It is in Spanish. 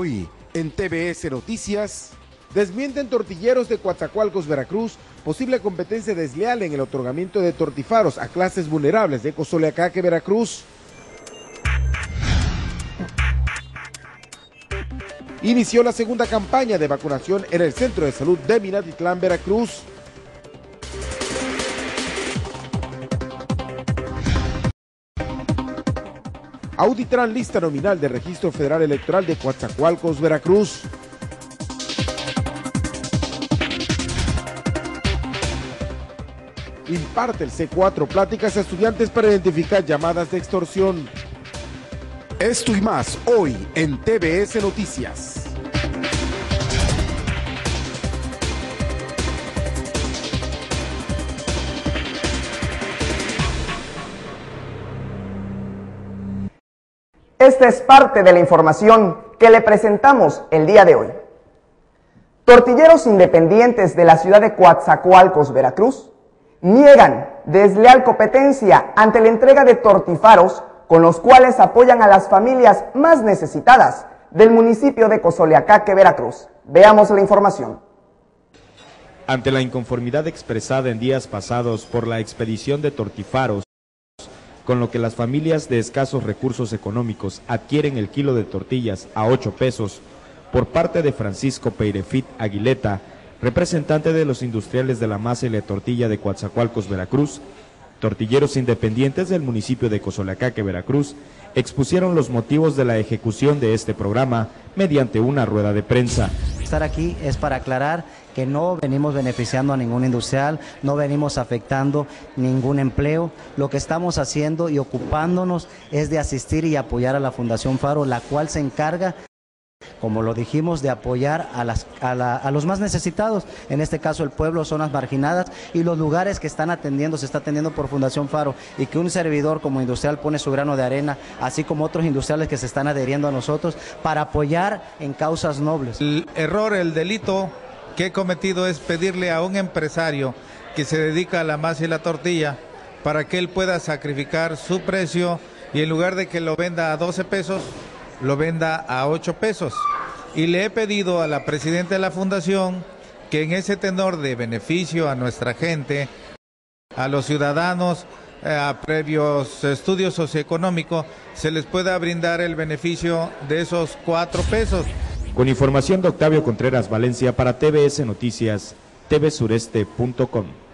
Hoy, en TBS Noticias, desmienten tortilleros de Coatzacoalcos, Veracruz, posible competencia desleal en el otorgamiento de tortifaros a clases vulnerables de Cozoleacaque, Veracruz. Inició la segunda campaña de vacunación en el Centro de Salud de Minatitlán, Veracruz. Auditarán lista nominal de Registro Federal Electoral de Coatzacoalcos, Veracruz. Imparte el C4 pláticas a estudiantes para identificar llamadas de extorsión. Esto y más hoy en TBS Noticias. Esta es parte de la información que le presentamos el día de hoy. Tortilleros independientes de la ciudad de Coatzacoalcos, Veracruz, niegan desleal competencia ante la entrega de tortifaros con los cuales apoyan a las familias más necesitadas del municipio de Cozoleacaque, Veracruz. Veamos la información. Ante la inconformidad expresada en días pasados por la expedición de tortifaros, con lo que las familias de escasos recursos económicos adquieren el kilo de tortillas a 8 pesos, por parte de Francisco Peirefit Aguileta, representante de los industriales de la masa y la tortilla de Coatzacoalcos, Veracruz, tortilleros independientes del municipio de Cozoleacaque, Veracruz, expusieron los motivos de la ejecución de este programa mediante una rueda de prensa. Estar aquí es para aclarar que no venimos beneficiando a ningún industrial, no venimos afectando ningún empleo. Lo que estamos haciendo y ocupándonos es de asistir y apoyar a la Fundación Faro, la cual se encarga, como lo dijimos, de apoyar a los más necesitados, en este caso el pueblo, zonas marginadas y los lugares que están atendiendo, se está atendiendo por Fundación Faro, y que un servidor como industrial pone su grano de arena, así como otros industriales que se están adheriendo a nosotros para apoyar en causas nobles. El error, el delito que he cometido es pedirle a un empresario que se dedica a la masa y la tortilla para que él pueda sacrificar su precio y en lugar de que lo venda a 12 pesos, lo venda a 8 pesos. Y le he pedido a la presidenta de la fundación que en ese tenor de beneficio a nuestra gente, a los ciudadanos, a previos estudios socioeconómicos, se les pueda brindar el beneficio de esos 4 pesos. Con información de Octavio Contreras Valencia para TBS Noticias, tvsureste.com.